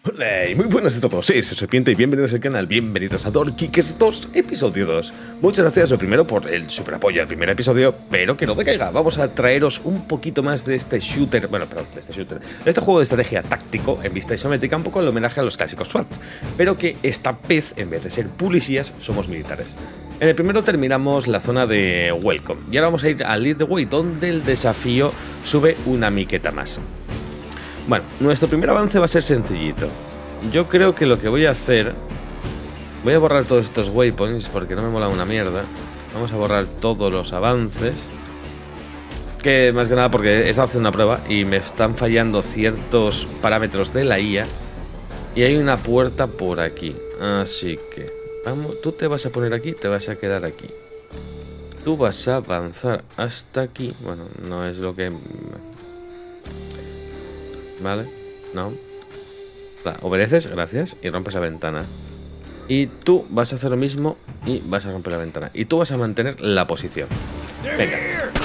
Hola y muy buenas a todos, soy Serpiente y bienvenidos al canal, bienvenidos a Dorkicks 2, episodio 2. Muchas gracias lo primero por el super apoyo al primer episodio, pero que no decaiga, vamos a traeros un poquito más de este shooter, este juego de estrategia táctico en vista isométrica, un poco el homenaje a los clásicos SWAT, pero que esta vez, en vez de ser policías, somos militares. En el primero terminamos la zona de Welcome, y ahora vamos a ir a Lead the Way, donde el desafío sube una miqueta más. Bueno, nuestro primer avance va a ser sencillito. Yo creo que lo que voy a hacer... Voy a borrar todos estos waypoints porque no me mola una mierda. Vamos a borrar todos los avances. Que más que nada porque he estado haciendo una prueba y me están fallando ciertos parámetros de la IA. Y hay una puerta por aquí. Así que... vamos, tú te vas a poner aquí, te vas a quedar aquí. Tú vas a avanzar hasta aquí. Bueno, no es lo que... Vale, no. Obedeces, gracias, y rompes la ventana. Y tú vas a hacer lo mismo y vas a romper la ventana. Y tú vas a mantener la posición. Venga.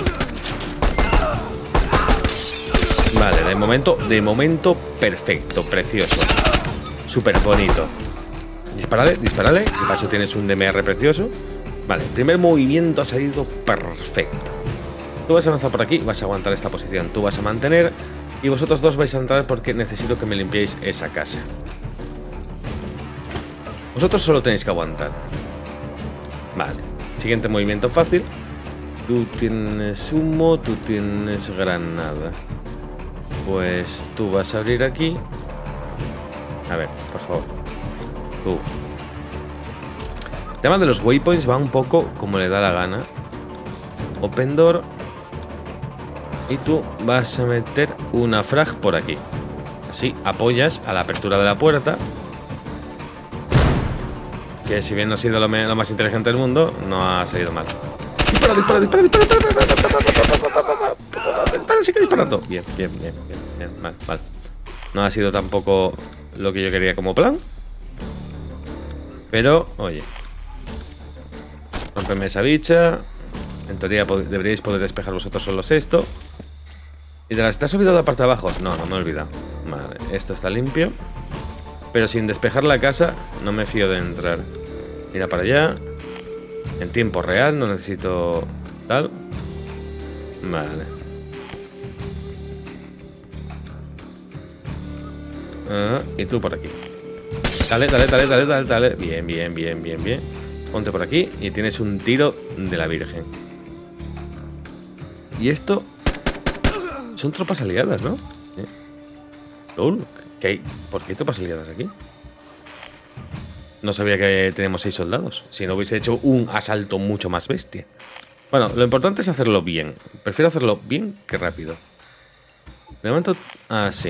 Vale, de momento perfecto, precioso. Súper bonito. Dispárale, dispárale. Y para eso tienes un DMR precioso. Vale, el primer movimiento ha salido perfecto. Tú vas a avanzar por aquí, vas a aguantar esta posición. Tú vas a mantener... y vosotros dos vais a entrar porque necesito que me limpiéis esa casa. Vosotros solo tenéis que aguantar. Vale. Siguiente movimiento fácil. Tú tienes humo, tú tienes granada. Pues tú vas a abrir aquí. A ver, por favor. Tú. El tema de los waypoints va un poco como le da la gana. Open door. Y tú vas a meter una frag por aquí. Así apoyas a la apertura de la puerta. Que si bien no ha sido lo más inteligente del mundo, no ha salido mal. Dispara, dispara, dispara, dispara, dispara, sigue disparando. Bien, bien, bien, bien, bien, mal, mal. No ha sido tampoco lo que yo quería como plan. Pero, oye. Rómpeme esa bicha. En teoría deberíais poder despejar vosotros solos esto. ¿Y te has subido a la parte de abajo? No, no me he olvidado. Vale, esto está limpio. Pero sin despejar la casa, no me fío de entrar. Mira para allá. En tiempo real, no necesito... tal. Vale. Y tú por aquí. Dale, dale, dale, dale, dale, dale. Bien, bien, bien, bien, bien. Ponte por aquí y tienes un tiro de la Virgen. Y esto... son tropas aliadas, ¿no? LOL, ¿qué hay? ¿Por qué hay tropas aliadas aquí? No sabía que tenemos 6 soldados. Si no hubiese hecho un asalto mucho más bestia. Bueno, lo importante es hacerlo bien. Prefiero hacerlo bien que rápido. De momento... sí.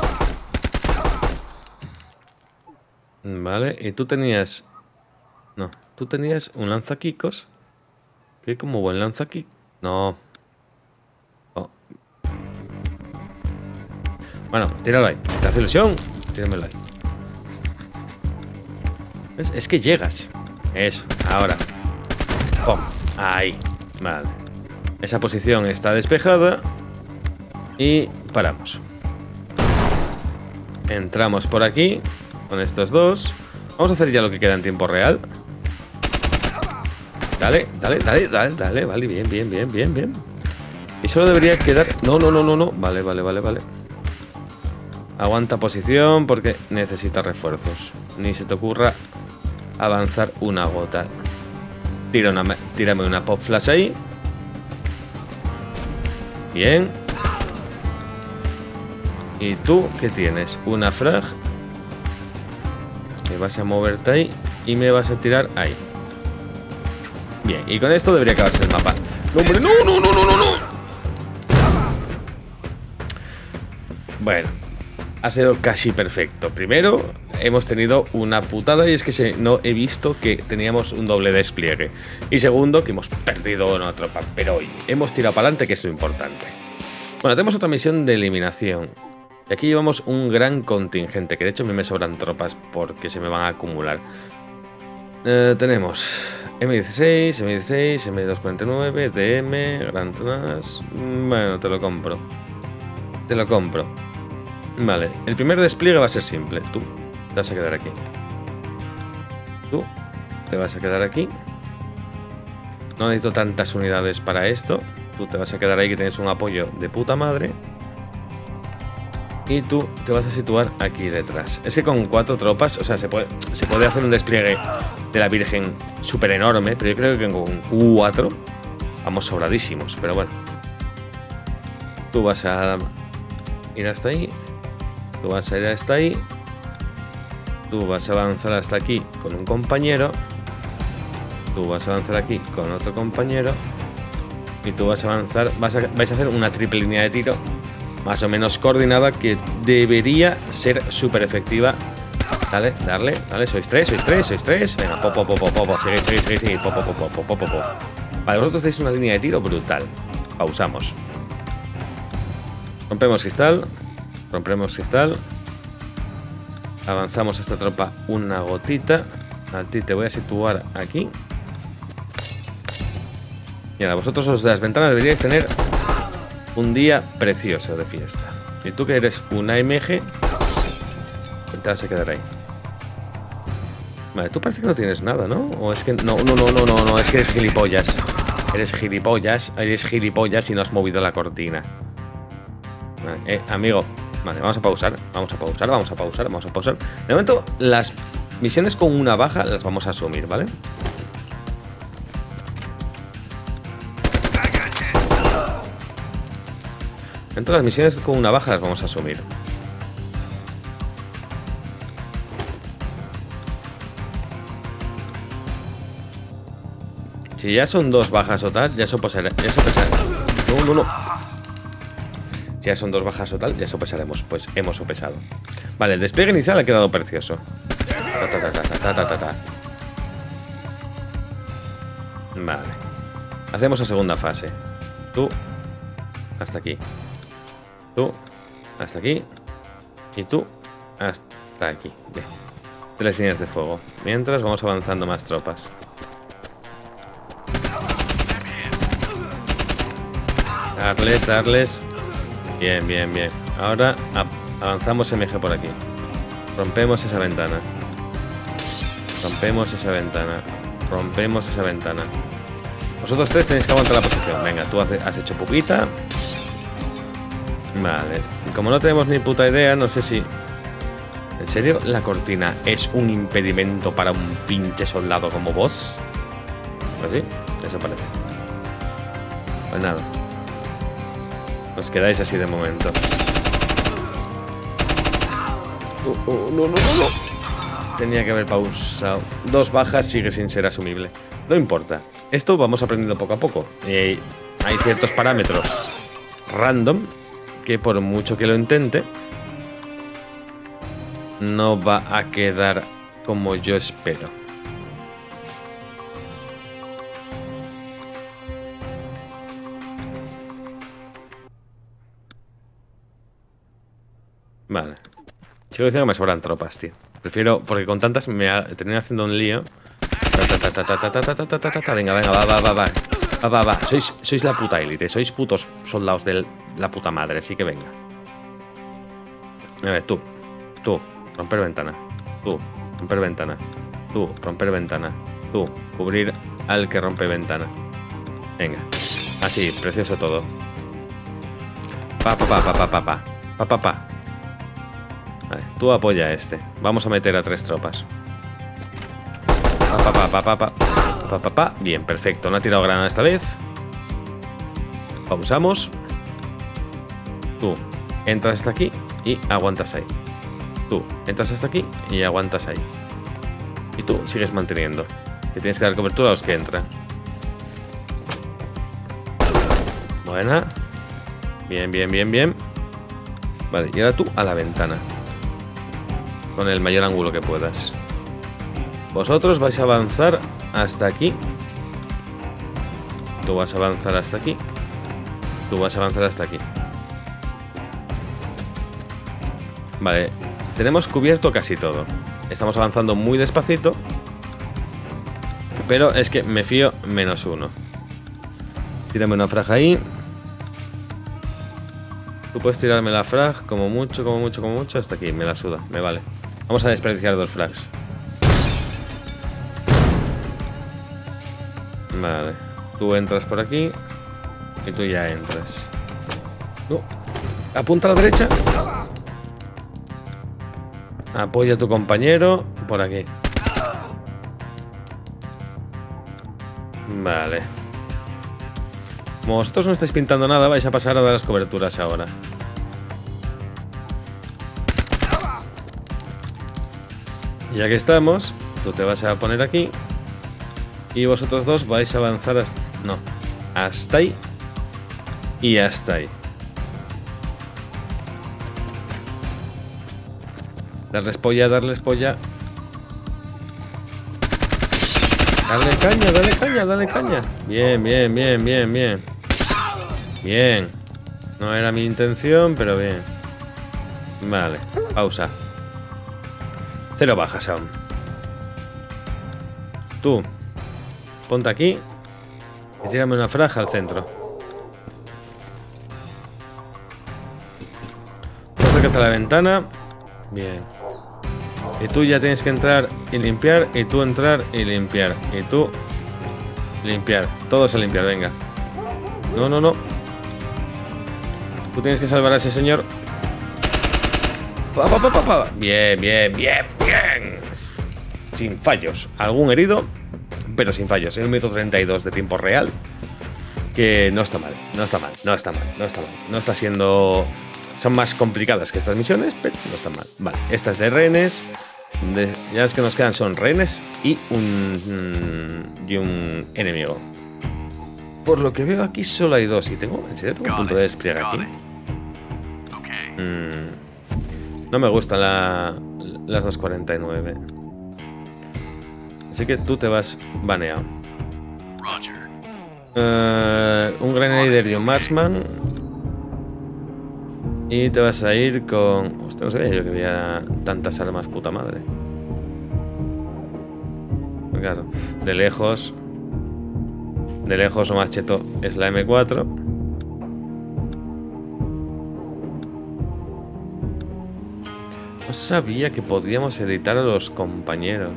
Vale, y tú tenías... no, tú tenías un lanzaquicos. ¿Qué? Como buen lanzaquicos. No. Bueno, tíralo ahí. Si te hace ilusión, tíramelo ahí. ¿Ves? Es que llegas. Eso, ahora. ¡Pum! Ahí. Vale. Esa posición está despejada. Y paramos. Entramos por aquí con estos dos. Vamos a hacer ya lo que queda en tiempo real. Dale, dale, dale, dale, dale. Vale, bien, bien, bien, bien, bien. Y solo debería quedar... no, no, no, no, no. Vale, vale, vale, vale. Aguanta posición porque necesita refuerzos. Ni se te ocurra avanzar una gota. Tírame una pop flash ahí. Bien. ¿Y tú qué tienes? Una frag. Me vas a moverte ahí y me vas a tirar ahí. Bien, y con esto debería acabarse el mapa. ¡No, hombre! ¡No, no, no, no, no, no! Bueno. Ha sido casi perfecto. Primero, hemos tenido una putada y es que no he visto que teníamos un doble despliegue. Y segundo, que hemos perdido una tropa. Pero hoy hemos tirado para adelante, que es lo importante. Bueno, tenemos otra misión de eliminación. Y aquí llevamos un gran contingente, que de hecho a mí me sobran tropas porque se me van a acumular. Tenemos M16, M16, M249, DM, granadas. Bueno, te lo compro. Te lo compro. Vale, el primer despliegue va a ser simple. Tú te vas a quedar aquí. Tú te vas a quedar aquí. No necesito tantas unidades para esto. Tú te vas a quedar ahí, que tienes un apoyo de puta madre. Y tú te vas a situar aquí detrás. Es que con 4 tropas, o sea, se puede hacer un despliegue de la Virgen súper enorme, pero yo creo que con 4 vamos sobradísimos. Pero bueno, tú vas a ir hasta ahí. Tú vas a ir hasta ahí. Tú vas a avanzar hasta aquí con un compañero. Tú vas a avanzar aquí con otro compañero. Y tú vas a avanzar, vais a hacer una triple línea de tiro más o menos coordinada que debería ser súper efectiva. Dale, dale, sois tres. Venga, po. Seguid, po. Vale, vosotros tenéis una línea de tiro brutal. Pausamos. Rompemos cristal. Avanzamos a esta tropa una gotita. A ti te voy a situar aquí. Y ahora, vosotros los de las ventanas deberíais tener un día precioso de fiesta. Y tú que eres un AMG, te vas a quedar ahí. Vale, tú parece que no tienes nada, ¿no? O es que... No, es que eres gilipollas. Eres gilipollas y no has movido la cortina. Vale, amigo. Vale, vamos a pausar. De momento, las misiones con una baja las vamos a asumir, ¿vale? Dentro de las misiones con una baja las vamos a asumir. Si ya son 2 bajas o tal, ya eso pesará. No. Si ya son 2 bajas o tal, ya eso pesaremos. Pues hemos sopesado. Vale, el despliegue inicial ha quedado precioso. Vale. Hacemos la segunda fase. Tú hasta aquí. Tú hasta aquí. Y tú hasta aquí. Bien. 3 líneas de fuego. Mientras vamos avanzando más tropas. Darles. Bien. Ahora avanzamos MG por aquí. Rompemos esa ventana. Rompemos esa ventana. Vosotros 3 tenéis que aguantar la posición. Venga, tú has hecho pupita. Vale. Y como no tenemos ni puta idea, no sé si... ¿En serio la cortina es un impedimento para un pinche soldado como vos? Pues sí, eso parece. Pues nada. Os quedáis así de momento. No. Tenía que haber pausado. 2 bajas sigue sin ser asumible. No importa. Esto vamos aprendiendo poco a poco. Hay ciertos parámetros random que por mucho que lo intente, no va a quedar como yo espero. Vale. Sigo diciendo que me sobran tropas, tío. Prefiero, porque con tantas me termino haciendo un lío. Venga, va. Sois la puta élite. Sois putos soldados de la puta madre, así que venga. A ver, tú, romper ventana. Tú, romper ventana. Tú, romper ventana. Tú, cubrir al que rompe ventana. Venga. Así, precioso todo. Pa. Vale, tú apoya a este. Vamos a meter a 3 tropas. Pa. Bien, perfecto. No ha tirado granada esta vez. Pausamos. Tú entras hasta aquí y aguantas ahí. Tú entras hasta aquí y aguantas ahí. Y tú sigues manteniendo. Que tienes que dar cobertura a los que entran. Buena. Bien. Vale, y ahora tú a la ventana. Con el mayor ángulo que puedas. Vosotros vais a avanzar hasta aquí. Tú vas a avanzar hasta aquí. Tú vas a avanzar hasta aquí. Vale, tenemos cubierto casi todo. Estamos avanzando muy despacito, pero es que me fío -1. Tírame una franja ahí. Tú puedes tirarme la frag como mucho, como mucho, como mucho. Hasta aquí, me la suda, me vale. Vamos a desperdiciar 2 frags. Vale. Tú entras por aquí. Y tú ya entras. Apunta a la derecha. Apoya a tu compañero por aquí. Vale. Como vosotros no estáis pintando nada, vais a pasar a dar las coberturas ahora. Y ya que estamos, tú te vas a poner aquí. Y vosotros dos vais a avanzar hasta... No, hasta ahí. Y hasta ahí. Darles polla, darles polla. Dale caña, dale caña, dale caña. Bien, bien, bien, bien, bien. Bien. No era mi intención, pero bien. Vale, pausa. 0 bajas aún. Tú, ponte aquí y tírame una franja al centro. Acércate a la ventana. Bien. Y tú ya tienes que entrar y limpiar. Y tú entrar y limpiar. Y tú limpiar. Todos a limpiar, venga. No, no, no. Tú tienes que salvar a ese señor. Pa, pa, pa, pa, pa. Bien, bien, bien, bien. Sin fallos. Algún herido, pero sin fallos. En 1:32 de tiempo real. Que no está mal. No está mal. No está mal. No está mal. No está siendo... Son más complicadas que estas misiones, pero no están mal. Vale, esta es de rehenes. Ya las que nos quedan son rehenes y un enemigo. Por lo que veo aquí solo hay 2. Y tengo... ¿En serio tengo un punto de despliegue aquí? No me gustan las 249. Así que tú te vas baneado. Un Grenadier y un Marksman. Y te vas a ir con... Hostia, no sabía yo que había tantas armas, puta madre. Claro, de lejos o más cheto es la M4. No sabía que podíamos editar a los compañeros.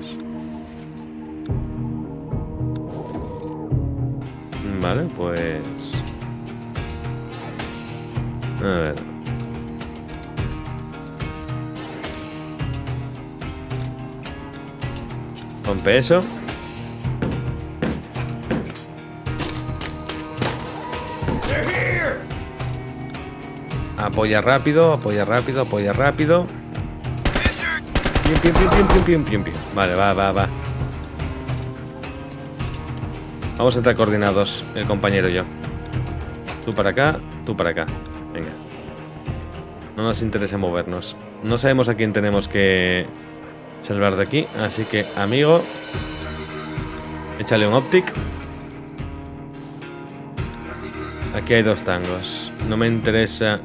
Vale, pues... A ver... Rompe eso. Apoya rápido, apoya rápido, apoya rápido. Pim, pim, pim, pim, pim, pim, pim. Vale, va, va, va. Vamos a entrar coordinados, el compañero y yo. Tú para acá, tú para acá. Venga. No nos interesa movernos. No sabemos a quién tenemos que salvar de aquí, así que, amigo, échale un optic. Aquí hay 2 tangos. No me interesa.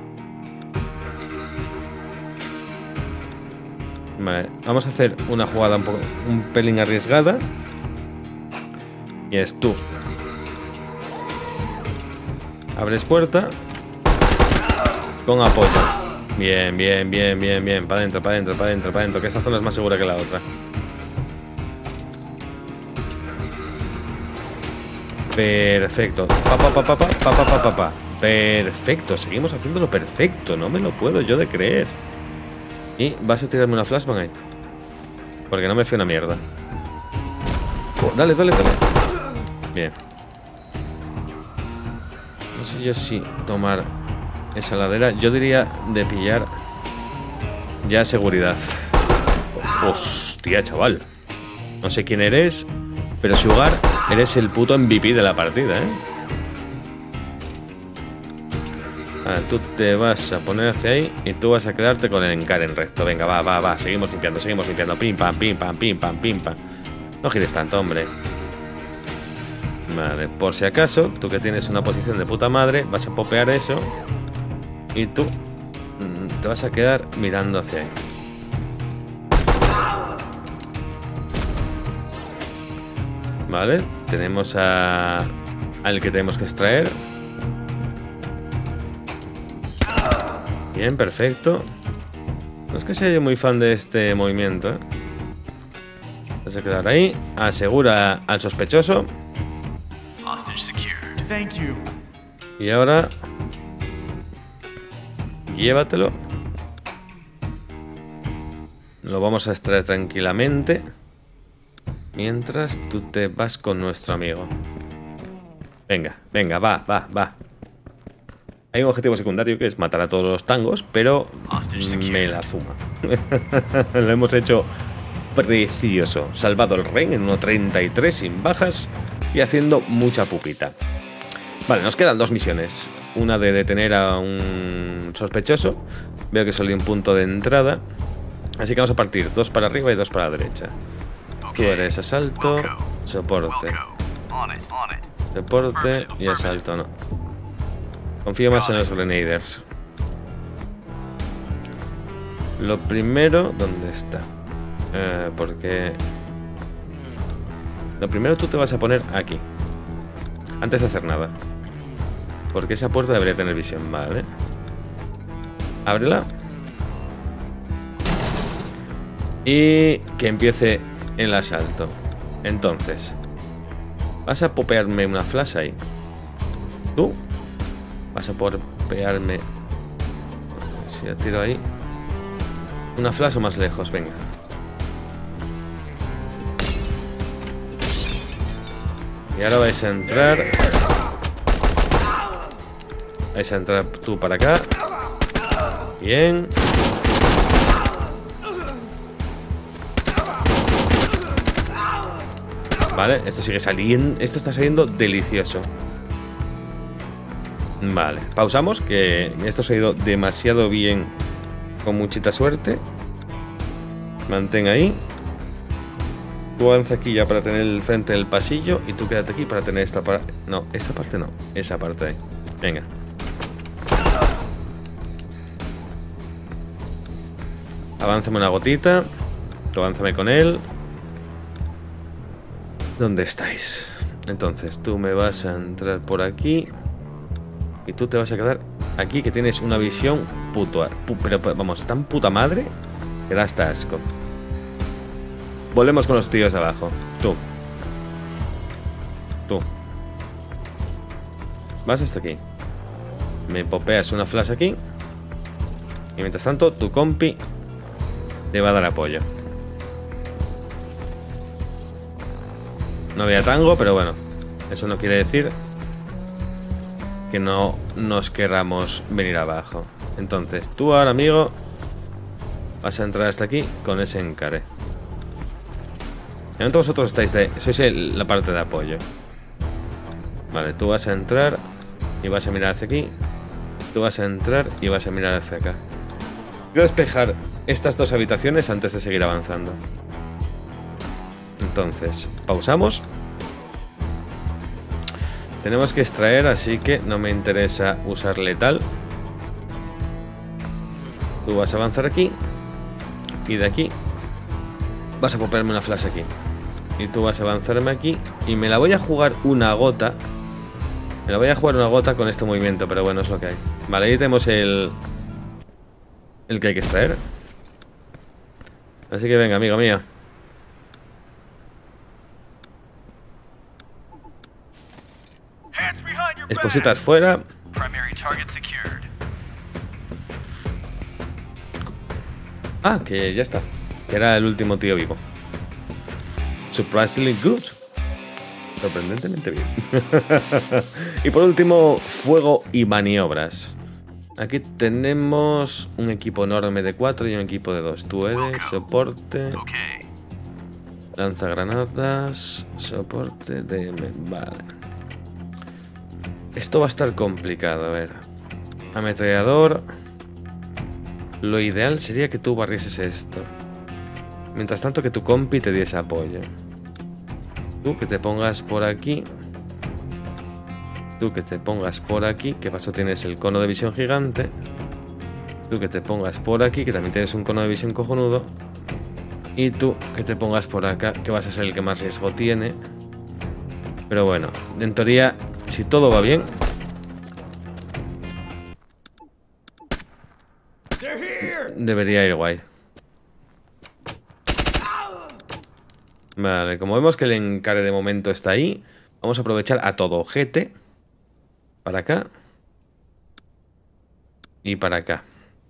Vale, vamos a hacer una jugada un pelín arriesgada. Y es tú. Abres puerta. Con apoyo. Bien, bien, bien, bien, bien. Para adentro, para adentro, para adentro, para adentro. Que esta zona es más segura que la otra. Perfecto. Pa, pa, pa, pa, pa, pa, pa, pa, pa, pa. Perfecto. Seguimos haciéndolo perfecto. No me lo puedo yo de creer. Y vas a tirarme una flashbang ahí. Porque no me fío una mierda. Oh, dale, dale, dale. Bien. No sé yo si tomar esa ladera. Yo diría de pillar ya seguridad. Hostia, chaval. No sé quién eres, pero si jugar eres el puto MVP de la partida, ¿eh? Tú te vas a poner hacia ahí y tú vas a quedarte con el Encaren recto. Venga, va, va, va. Seguimos limpiando, seguimos limpiando. Pim, pam, pim, pam, pim, pam, pim, pam. No gires tanto, hombre. Vale, por si acaso, tú que tienes una posición de puta madre, vas a popear eso. Y tú te vas a quedar mirando hacia ahí. Vale, tenemos al que tenemos que extraer. Bien, perfecto. No es que sea yo muy fan de este movimiento, ¿eh? Vas a quedar ahí. Asegura al sospechoso. Y ahora... llévatelo. Lo vamos a extraer tranquilamente. Mientras tú te vas con nuestro amigo. Venga, venga, va. Hay un objetivo secundario que es matar a todos los tangos, pero me la fuma. Lo hemos hecho precioso. Salvado el rey en 1.33 sin bajas y haciendo mucha pupita. Vale, nos quedan 2 misiones. Una de detener a un sospechoso. Veo que solo hay un punto de entrada. Así que vamos a partir 2 para arriba y 2 para la derecha. Tú eres asalto, soporte. Soporte y asalto, no. Confío más en los grenaders. Lo primero, ¿dónde está? Porque... Lo primero tú te vas a poner aquí. Antes de hacer nada. Porque esa puerta debería tener visión, ¿vale? Ábrela. Y que empiece el asalto. Entonces, vas a popearme una flash ahí. Tú vas a popearme. Si la tiro ahí. Una flash o más lejos, venga. Y ahora vais a entrar. Vais a entrar tú para acá. Bien. Vale, esto sigue saliendo. Esto está saliendo delicioso. Vale, pausamos, que esto se ha ido demasiado bien. Con muchita suerte. Mantén ahí. Tú avanza aquí ya para tener el frente del pasillo. Y tú quédate aquí para tener esta parte. No, esta parte no, esa parte ahí. Venga. Avánzame una gotita. Tú avánzame con él. ¿Dónde estáis? Entonces, tú me vas a entrar por aquí. Y tú te vas a quedar aquí, que tienes una visión pero vamos, tan puta madre que da hasta asco. Volvemos con los tíos de abajo. Tú. Vas hasta aquí. Me popeas una flash aquí. Y mientras tanto, tu compi te va a dar apoyo. No había tango, pero bueno, eso no quiere decir que no nos querramos venir abajo. Entonces, tú ahora, amigo, vas a entrar hasta aquí con ese encare. De momento vosotros estáis sois la parte de apoyo. Vale, tú vas a entrar y vas a mirar hacia aquí. Tú vas a entrar y vas a mirar hacia acá. Quiero despejar estas 2 habitaciones antes de seguir avanzando. Entonces, pausamos. Tenemos que extraer, así que no me interesa usar letal. Tú vas a avanzar aquí. Y de aquí vas a ponerme una flash aquí. Y tú vas a avanzarme aquí. Y me la voy a jugar una gota. Me la voy a jugar una gota con este movimiento, pero bueno, es lo que hay. Vale, ahí tenemos el que hay que extraer. Así que venga, amigo mío. Espositas fuera. Ah, que ya está. Que era el último tío vivo. Surprisingly good. Sorprendentemente bien. Y por último, fuego y maniobras. Aquí tenemos un equipo enorme de 4 y un equipo de 2. Tú eres soporte. Lanzagranadas. Soporte de... Vale. Esto va a estar complicado, a ver. Ametrallador. Lo ideal sería que tú barrieses esto. Mientras tanto que tu compi te diese apoyo. Tú que te pongas por aquí. Tú que te pongas por aquí. Que paso tienes el cono de visión gigante. Tú que te pongas por aquí. Que también tienes un cono de visión cojonudo. Y tú que te pongas por acá. Que vas a ser el que más riesgo tiene. Pero bueno, en teoría... Si todo va bien. debería ir guay. Vale, como vemos que el encare de momento está ahí, vamos a aprovechar a todo ojete. Para acá. Y para acá.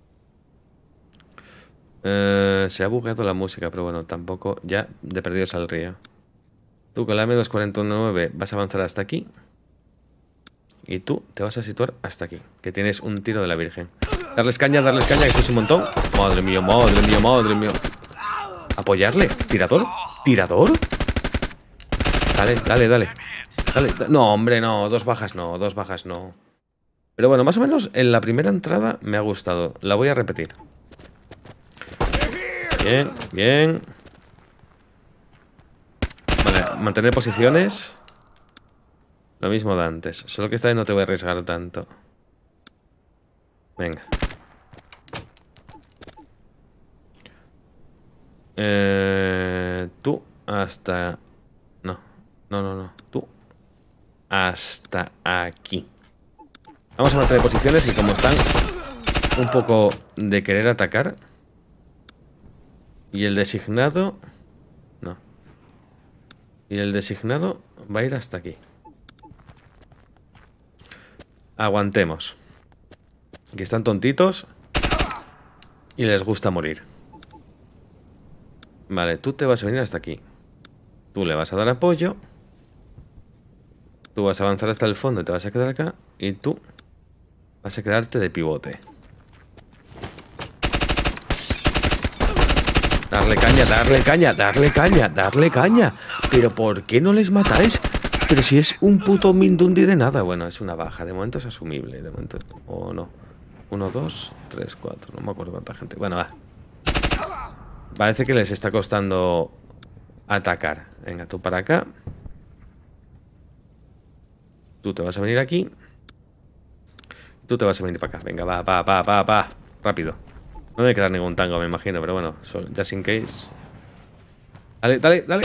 Se ha bugueado la música, pero bueno, tampoco. Ya de perdidos al río. Tú con la M249 vas a avanzar hasta aquí. Y tú te vas a situar hasta aquí, que tienes un tiro de la Virgen. Darles caña, que eso es un montón. Madre mía, madre mía, madre mía. Apoyarle. ¿Tirador? ¿Tirador? Dale, dale, dale. Dale. No, hombre, no. Dos bajas no, dos bajas no. Pero bueno, más o menos en la primera entrada me ha gustado. La voy a repetir. Bien, bien. Vale, mantener posiciones. Lo mismo de antes. Solo que esta vez no te voy a arriesgar tanto. Venga. Tú hasta... No, no, no, no. Tú hasta aquí. Vamos a mantener posiciones y como están un poco de querer atacar. Y el designado... No. Y el designado va a ir hasta aquí. Aguantemos. Que están tontitos y les gusta morir. Vale, tú te vas a venir hasta aquí. Tú le vas a dar apoyo. Tú vas a avanzar hasta el fondo y te vas a quedar acá. Y tú vas a quedarte de pivote. Darle caña, darle caña, darle caña, darle caña. Pero ¿por qué no les matáis? Pero si es un puto Mindundi de nada. Bueno, es una baja. De momento es asumible. De momento... O no. 1, 2, 3, 4. No me acuerdo cuánta gente. Bueno, va. Parece que les está costando atacar. Venga, tú para acá. Tú te vas a venir aquí. Tú te vas a venir para acá. Venga, va. Rápido. No debe quedar ningún tango, me imagino. Pero bueno, just in case. Dale, dale, dale.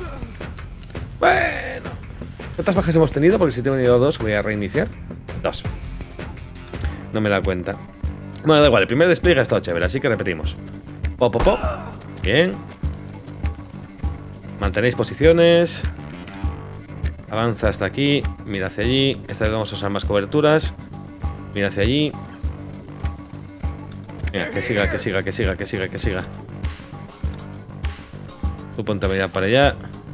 Bueno. ¿Cuántas bajas hemos tenido? Porque si tengo tenido 2, voy a reiniciar. 2. No me da cuenta. Bueno, da igual, el primer despliegue ha estado chévere, así que repetimos. Pop, pop, pop. Bien. Mantenéis posiciones. Avanza hasta aquí. Mira hacia allí. Esta vez vamos a usar más coberturas. Mira hacia allí. Mira, que siga, que siga, que siga, que siga, que siga. Tú ponte a mirar para allá.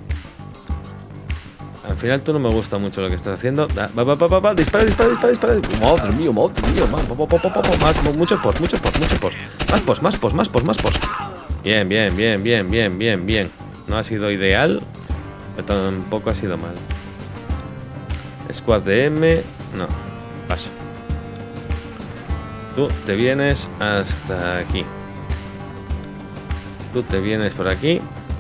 Al final tú no me gusta mucho lo que estás haciendo. Va, dispara, dispara, dispara, dispara. Madre mía, más, muchos posts, muchos posts, muchos posts. Más posts, más posts, más posts, más posts. Bien, bien, bien, bien, bien, bien, bien. No ha sido ideal, pero tampoco ha sido mal. Squad de M. No, paso. Tú te vienes hasta aquí. Tú te vienes por aquí.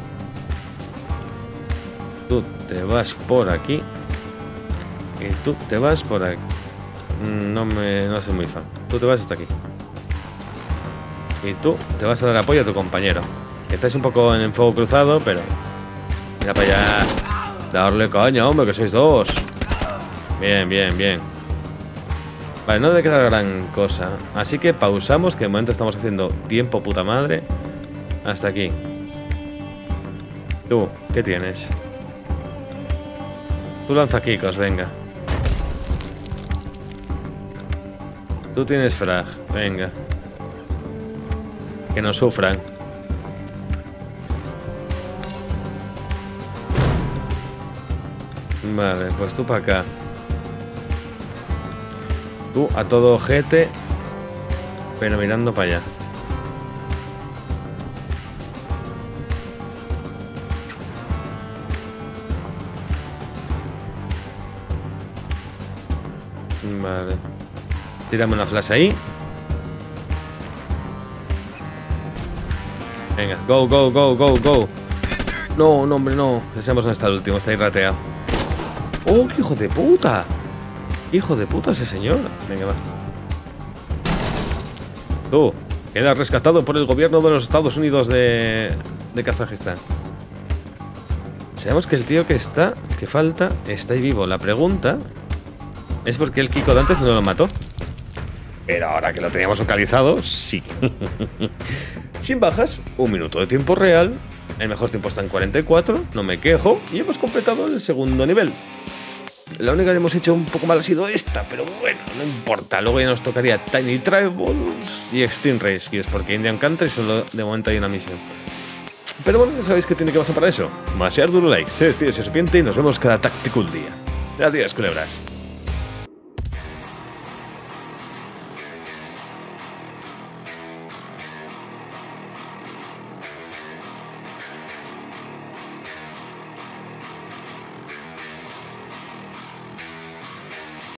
Tú te vas por aquí. Y tú te vas por aquí. No soy muy fan. Tú te vas hasta aquí. Y tú te vas a dar apoyo a tu compañero. Estáis un poco en el fuego cruzado, pero... Mira para allá. Darle caña, hombre, que sois dos. Bien, bien, bien. Vale, no debe quedar gran cosa. Así que pausamos, que de momento estamos haciendo tiempo puta madre. Hasta aquí. Tú, ¿qué tienes? Tú lanza kikos, venga. Tú tienes frag, venga. Que no sufran. Vale, pues tú para acá. Tú a todo ojete, pero mirando para allá. Vale. Tírame una flash ahí. Venga, go, go, go, go, go. No, no, hombre, no. Ya sabemos dónde está el último, está ahí rateado. ¡Oh, qué hijo de puta! Hijo de puta ese señor. Venga, va. Tú, quedas rescatado por el gobierno de los Estados Unidos de Kazajistán. Sabemos que el tío que falta, está ahí vivo. La pregunta es por qué el Kiko de antes no lo mató. Pero ahora que lo teníamos localizado, sí. Sin bajas, 1 minuto de tiempo real. El mejor tiempo está en 44, no me quejo. Y hemos completado el segundo nivel. La única que hemos hecho un poco mal ha sido esta, pero bueno, no importa. Luego ya nos tocaría Tiny Tribals y Extreme Rescues, porque Indian Country solo de momento hay una misión. Pero bueno, ya sabéis que tiene que pasar para eso. Masear duro like, se despide, se serpiente y nos vemos cada Tactical día. Adiós, culebras.